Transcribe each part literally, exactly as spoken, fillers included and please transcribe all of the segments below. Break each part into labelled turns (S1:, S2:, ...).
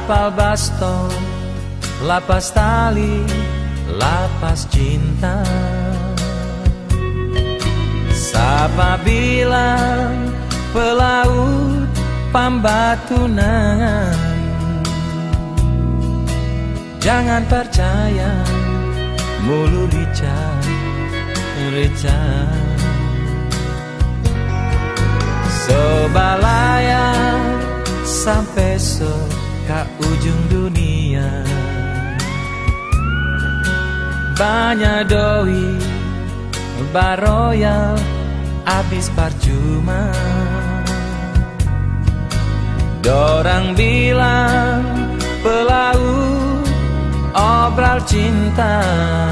S1: Tapal basto, lapas tali, lapas cinta. Sapa bilang pelaut pambatunan, jangan percaya mulu rica, rica. Sebalaya sampai so ke ujung dunia, banyak doi baroyal abis percuma. Dorang bilang pelaut obral cinta,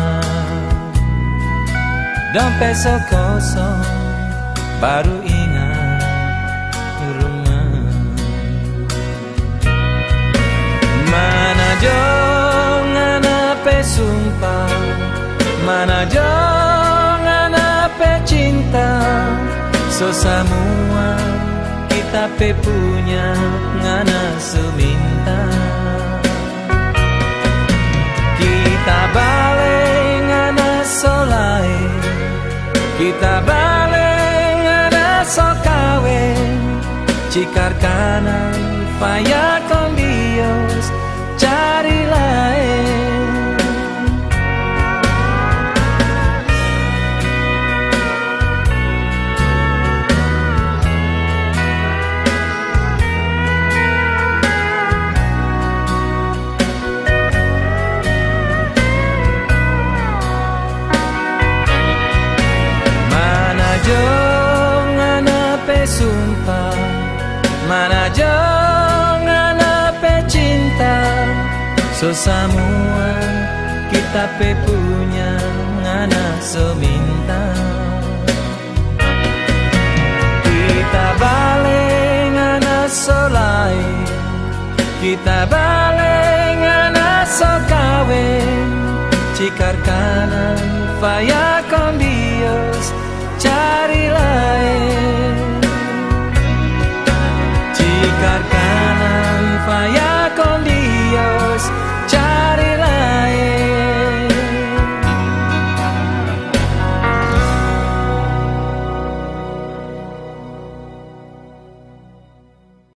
S1: dompet so kosong baru ingat rumah. Mana jangan apa sumpah, mana jangan apa cinta. So semua kita pe punya ngana seminta. Kita balik ngana solai, kita balik ngana so kawin. Cikar kanan payah kon Dios cari lain. Jangan apa sumpah, mana jangan apa cinta. So semua kita pe punya ngana seminta. Kita balik ngana solai, kita balik ngana so kawin. Cikar kanan faya kon Dios cari lain.